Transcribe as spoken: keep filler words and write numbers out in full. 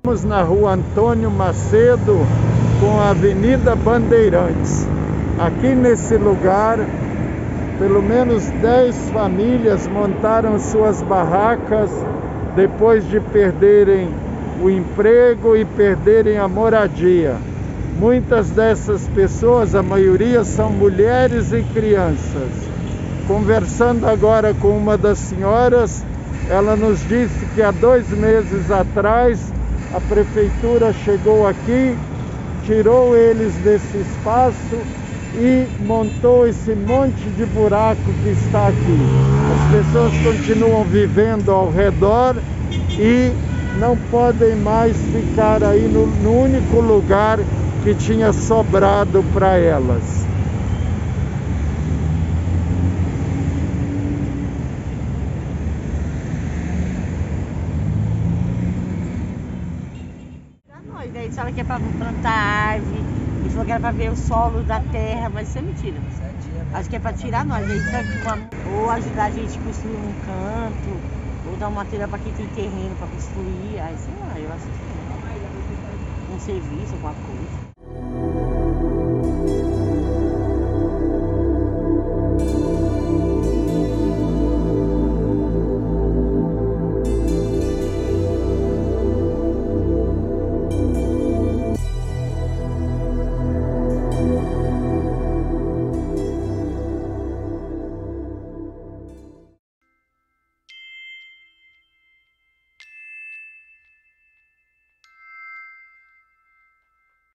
Estamos na rua Antônio Macedo com a Avenida Bandeirantes. Aqui nesse lugar, pelo menos dez famílias montaram suas barracas depois de perderem o emprego e perderem a moradia. Muitas dessas pessoas, a maioria, são mulheres e crianças. Conversando agora com uma das senhoras, ela nos disse que há dois meses atrás a prefeitura chegou aqui, tirou eles desse espaço e montou esse monte de buraco que está aqui. As pessoas continuam vivendo ao redor e não podem mais ficar aí no, no único lugar que tinha sobrado para elas. Ele falou que é para plantar árvore, ele falou que era para ver o solo da terra, mas isso é mentira. Acho que é para tirar nós, aí, ou ajudar a gente a construir um canto, ou dar um material para quem tem terreno para construir, aí sei lá, eu acho que é um serviço, alguma coisa.